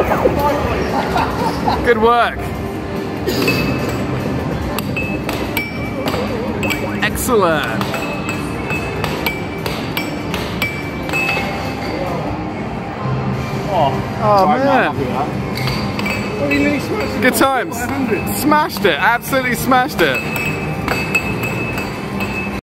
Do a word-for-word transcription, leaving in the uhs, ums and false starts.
Good work. Excellent. Oh man. Good times. Smashed it. Absolutely smashed it.